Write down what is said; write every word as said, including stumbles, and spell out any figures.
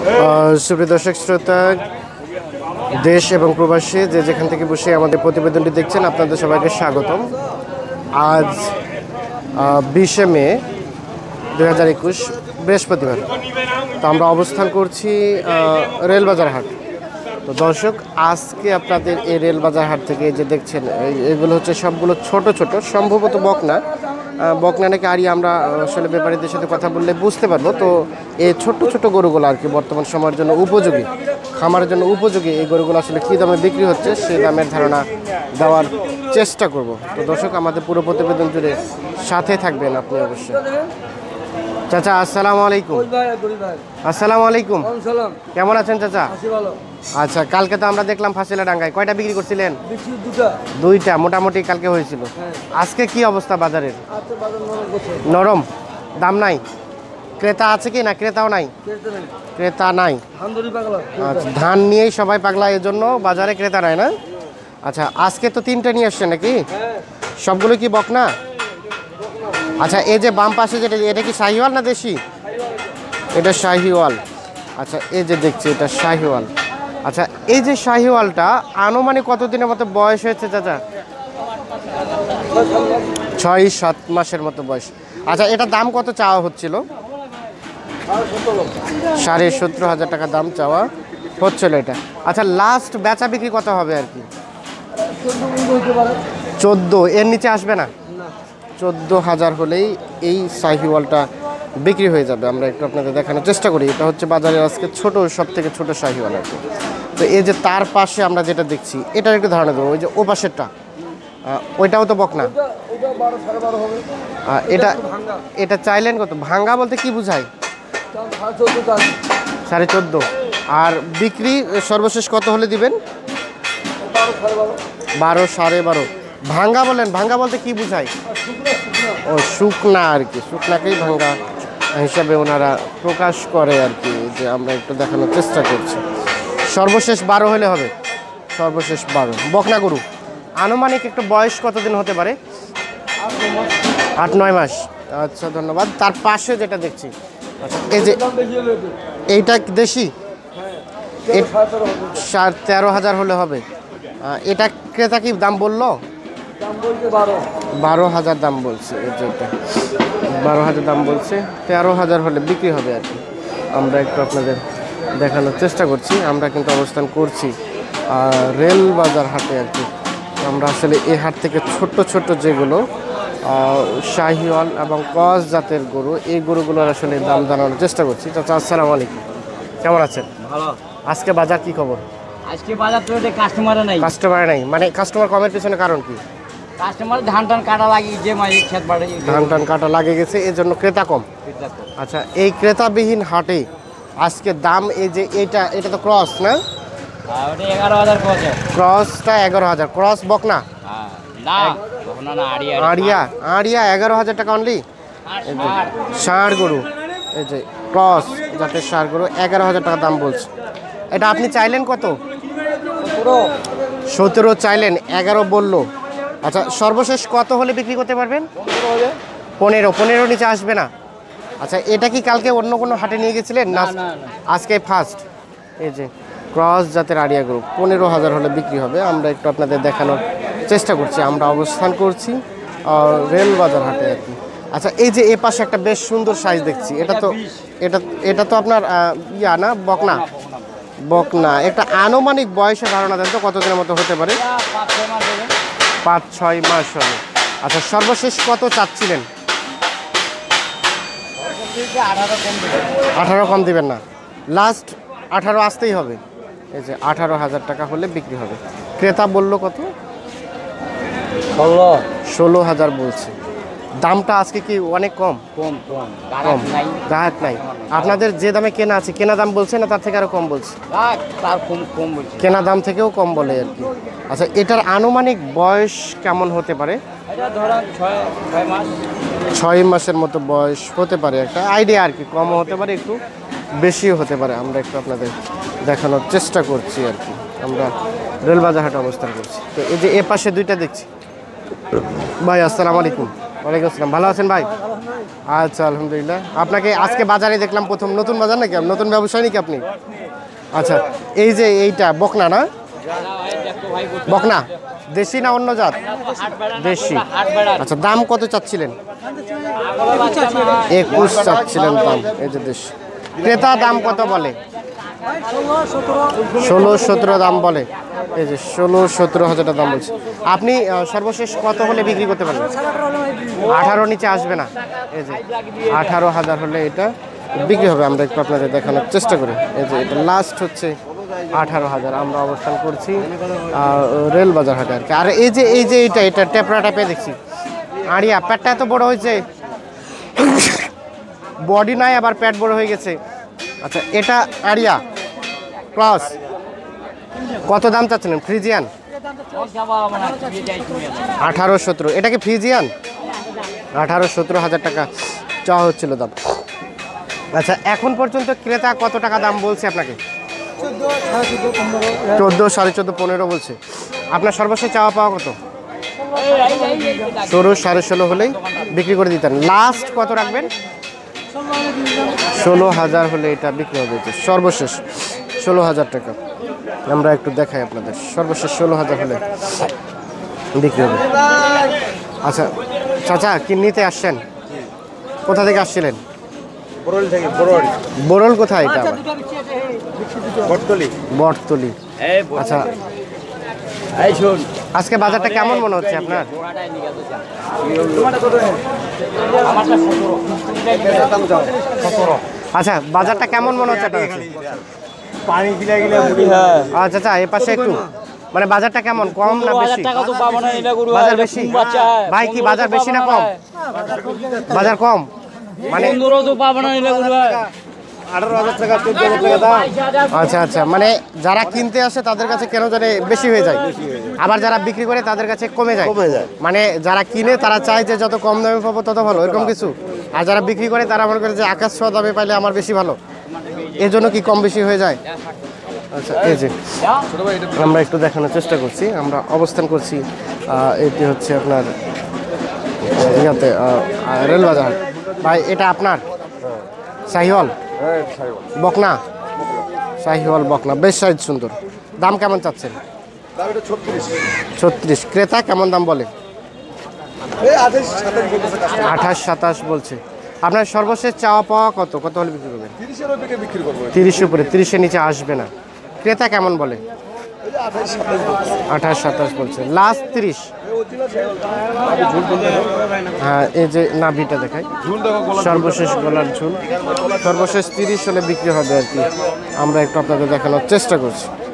সুপ্রিয় দর্শক শ্রোতা, দেশ এবং প্রবাসী যে যেখান থেকে বসে আমাদের প্রতিবেদনটি দেখছেন, আপনাদের সবাইকে স্বাগতম। আজ বিশে মে দুই হাজার একুশ বৃহস্পতিবার। তো আমরা অবস্থান করছি রেলবাজার হাট। তো দর্শক, আজকে আপনাদের এই রেলবাজার হাট থেকে যে দেখছেন, এগুলো হচ্ছে সবগুলো ছোট ছোট, সম্ভবত বকনা বকনা নাকি আড়িয়া, আমরা আসলে ব্যাপারীদের সাথে কথা বললে বুঝতে পারবো। তো এই ছোট ছোট গরুগুলো আর কি বর্তমান সময়ের জন্য উপযোগী, খামারের জন্য উপযোগী এই গরুগুলো আসলে কী দামে বিক্রি হচ্ছে সেই দামের ধারণা দেওয়ার চেষ্টা করব। তো দর্শক, আমাদের পুরো প্রতিবেদন জুড়ে সাথে থাকবেন আপনি অবশ্যই। চাচা আসসালামু আলাইকুম। আসসালামু আলাইকুম, কেমন আছেন চাচা? আচ্ছা, কালকে তো আমরা দেখলাম ফাঁসিলা ডাঙ্গায় কয়টা বিক্রি করছিলেন? দুইটা মোটামুটি কালকে হয়েছিল। আজকে কি অবস্থা বাজারের? নরম, দাম নাই? ক্রেতা আছে কি না? ক্রেতাও নাই? ক্রেতা নাই। আচ্ছা, ধান নিয়েই সবাই পাগলা, এর জন্য বাজারে ক্রেতা নাই না? আচ্ছা, আজকে তো তিনটে নিয়ে আসছেন নাকি? সবগুলো কি বকনা? আচ্ছা, এই যে বাম পাশে যেটা, এটা কি শাহিওয়াল না দেশি? এটা শাহিওয়াল। আচ্ছা, এই যে দেখছি এটা শাহিওয়াল। আচ্ছা, এই যে শাহিওয়ালটা আনুমানিক কতদিনের মতো বয়স হয়েছে চাচা? ছয় সাত মাসের মতো বয়স। আচ্ছা, এটা দাম কত চাওয়া হচ্ছিল? সাড়ে সতেরো হাজার টাকা দাম চাওয়া হচ্ছিল এটা। আচ্ছা, লাস্ট বেচা বিক্রি কত হবে আর কি? চোদ্দো, এর নিচে আসবে না? চোদ্দো হাজার হলেই এই শাহিওয়ালটা বিক্রি হয়ে যাবে। আমরা একটু আপনাদের দেখানোর চেষ্টা করি। এটা হচ্ছে বাজারে আজকে ছোট, সব থেকে ছোটো শাহিওয়াল আর কি। তো এই যে তার পাশে আমরা যেটা দেখছি, এটার একটু ধারণা দেবো। ওই যে ও পাশেরটা, ওইটাও তো বকনা। এটা এটা চাইলেন কত? ভাঙ্গা বলতে কি বুঝায়? সাড়ে চোদ্দো। আর বিক্রি সর্বশেষ কত হলে দিবেন? বারো, সাড়ে বারো। ভাঙ্গা বলেন, ভাঙ্গা বলতে কি বুঝায়? ও শুকনা আর কি, শুকনাকেই ভাঙ্গা হিসাবে ওনারা প্রকাশ করে আর কি। যে আমরা একটু দেখানোর চেষ্টা করছি। সর্বশেষ বারো হলে হবে, সর্বশেষ বারো। বকনা গরু আনুমানিক একটু বয়স কতদিন হতে পারে? আট নয় মাস। আচ্ছা, ধন্যবাদ। তার পাশে যেটা দেখছি, আচ্ছা, এই যে এইটা দেশি, সাড়ে তেরো হাজার হলে হবে। এটা ক্রেতা কি দাম বললো? বারো হাজার দাম বলছে। এই যেটা বারো হাজার দাম বলছে, তেরো হাজার হলে বিক্রি হবে আর কি। আমরা একটু আপনাদের দেখানোর চেষ্টা করছি। আমরা কিন্তু অবস্থান করছি রেল বাজার হাটে আর কি। আমরা আসলে এই হাট থেকে ছোট্ট ছোট্ট যেগুলো শাহিওয়াল এবং ক্রস জাতের গরু, এই গরুগুলোর আসলে দাম জানানোর চেষ্টা করছি। চাচা আসসালামু আলাইকুম, কেমন আছেন? ভালো। আজকে বাজার কি খবর? আজকে বাজার তো কাস্টমার নাই। কাস্টমার নাই মানে কাস্টমার কমের পিছনে কারণ কি? কাস্টমার ধান টান কাটা লাগে, যে মাঝে খেত বাড়ে ধান টান কাটা লাগে গেছে, এর জন্য ক্রেতা কম। আচ্ছা, এই ক্রেতাবিহীন হাটে আজকে দাম, এই যে এইটা, এটা তো ক্রস না? এগারো হাজার ক্রসটা এগারো হাজার। ক্রস বকনা? আড়িয়া, আড়িয়া এগারো হাজার টাকা অনলি। ষাঁড় গরু, এই যে ক্রস যাতে ষাঁড় গরু, এগারো হাজার টাকা দাম বলছে। এটা আপনি চাইলেন কত? সতেরো চাইলেন, এগারো বললো। আচ্ছা, সর্বশেষ কত হলে বিক্রি করতে পারবেন? পনেরো। পনেরো নিচে আসবে না? আচ্ছা, এটা কি কালকে অন্য কোনো হাটে নিয়ে গেছিলেন না আজকে ফার্স্ট? এই যে ক্রস জাতের আড়িয়া গরু পনেরো হাজার হলে বিক্রি হবে। আমরা একটু আপনাদের দেখানোর চেষ্টা করছি। আমরা অবস্থান করছি রেল বাজার হাটে আর কি। আচ্ছা, এই যে এ পাশে একটা বেশ সুন্দর সাইজ দেখছি, এটা তো এটা এটা তো আপনার ইয়া না, বকনা? বকনা। একটা আনুমানিক বয়সের ধারণা দেন তো কতদিনের মতো হতে পারে? পাঁচ ছয় মাস হবে। আচ্ছা, সর্বশেষ কত চাচ্ছিলেন? আঠারো কম দিবেন না? লাস্ট আঠারো আসতেই হবে। এই যে আঠারো হাজার টাকা হলে বিক্রি হবে। ক্রেতা বললো কত? ষোলো। ষোলো হাজার বলছে। দামটা আজকে কি অনেক কম? কম কম কম, গ্রাহক নাই। আপনাদের যে দামে কেনা আছে, কেনা দাম বলছে না তার থেকে আরো কম বলছে? তার কম কম বলছে, কেনা দাম থেকেও কম বলে আর কি। আচ্ছা, এটার আনুমানিক বয়স কেমন হতে পারে? ছয় মাসের মতো বয়স হতে পারে, একটা আইডিয়া আর কি। কমও হতে পারে, একটু বেশিও হতে পারে। আমরা একটু আপনাদের দেখানোর চেষ্টা করছি আর কি। আমরা রেলবাজার হাটে অবস্থান করছি। তো এই যে এ পাশে দুইটা দেখছি। ভাই আসসালামু আলাইকুম। ওয়ালাইকুম আসসালাম, ভালো আছেন ভাই? আচ্ছা আলহামদুলিল্লাহ। আপনাকে আজকে বাজারে দেখলাম প্রথম, নতুন বাজার নাকি, নতুন ব্যবসায়ী নাকি আপনি? আচ্ছা, এই যে এইটা বকনা না, বকনা দেশি না অন্য জাত? দেশি। আচ্ছা, দাম কত চাচ্ছিলেন? একুশ চাচ্ছিলেন দাম। এই যে দেশি। ক্রেতা দাম কত বলে? ষোলো সতেরো দাম বলে। এই যে ষোলো সতেরো হাজার টাকা দাম বলছে। আপনি আহ, সর্বশেষ কত হলে বিক্রি করতে পারবেন? আঠারো নিচে আসবে না। এই যে আঠারো হাজার হলে এটা বিক্রি হবে। আমরা একটু আপনাদের দেখানোর চেষ্টা করি। এই যে এটা লাস্ট হচ্ছে আঠারো হাজার। আমরা অবস্থান করছি আহ, রেল বাজার হাটে আর কি। আর এই যে এই যে এইটা এটা টেপরা টাইপে দেখছি, আড়িয়া প্যাটটা এত বড় হয়েছে, বডি নাই আবার প্যাট বড় হয়ে গেছে। আচ্ছা, এটা আড়িয়া ক্রস, কত দাম চাচ্ছিলেন? ফ্রিজিয়ান আঠারো সতেরো। এটা কি ফ্রিজিয়ান? আঠারো সতেরো হাজার টাকা চাওয়া হচ্ছিল দাম। আচ্ছা, এখন পর্যন্ত ক্রেতা কত টাকা দাম বলছে আপনাকে? চোদ্দো সাড়ে চোদ্দো পনেরো বলছে। আপনার সর্বশেষ চাওয়া পাওয়া কত? ষোলো সাড়ে ষোলো হলেই বিক্রি করে দিতেন। লাস্ট কত রাখবেন? ষোলো হাজার হলে এটা বিক্রি হবে। সর্বশেষ ষোলো হাজার টাকা। আমরা একটু দেখাই আপনাদের, সর্বশেষ ষোলো হাজার হলে বিক্রি হবে। আচ্ছা চাচা, কি নিতে আসছেন? কোথা থেকে আসছিলেন? বরল থেকে বরল বোরল কোথায় এটা আবার? বটতলি বটতলি। আচ্ছা, এই শুন, আজকে বাজারটা কেমন মনে হচ্ছে আপনার? আচ্ছা, বাজারটা কেমন মনে হচ্ছে আপনার কাছে? পানি গিলা গিলা আচ্ছা আচ্ছা, এ পাশে একটু, মানে বাজারটা কেমন, কম না বেশি? বাজার বেশি? ভাই কি বাজার বেশি না কম? বাজার কম মানে আঠারো হাজার টাকা চোদ্দ হাজার টাকা দাম। আচ্ছা আচ্ছা, মানে যারা কিনতে আসে তাদের কাছে কেন জানে বেশি হয়ে যায়, আবার যারা বিক্রি করে তাদের কাছে কমে যায়। কমে যায়। মানে যারা কিনে তারা চায় যে যত কম দামে পাবো তত ভালো, এরকম কিছু। আর যারা বিক্রি করে তারা মনে করে যে আকাশ ছোঁয়া দামে পাইলে আমার বেশি ভালো, এই জন্য কি কম বেশি হয়ে যায়? আচ্ছা, এই যে আমরা একটু দেখানোর চেষ্টা করছি, আমরা অবস্থান করছি আহ, এটি হচ্ছে আপনার ইয়াতে রেলবাজার। ভাই এটা আপনার শাহিওয়াল বকনা? শাহিওয়াল বকনা, বেশ সাইজ সুন্দর। দাম কেমন চাচ্ছেন? ছত্রিশ। ক্রেতা কেমন দাম বলে? আঠাশ সাতাশ বলছে। আপনার সর্বশেষ চাওয়া পাওয়া কত? কত হলে বিক্রি করবেন? তিরিশ উপরে, তিরিশের নিচে আসবে না। ক্রেতা কেমন বলে? আঠাশ সাতাশ বলছে। লাস্ট তিরিশ। হ্যাঁ, এই যে নাভিটা দেখাই, সর্বশেষ গলার ঝুল। সর্বশেষ তিরিশ হলে বিক্রি হবে আর কি। আমরা একটু আপনাদের দেখানোর চেষ্টা করছি।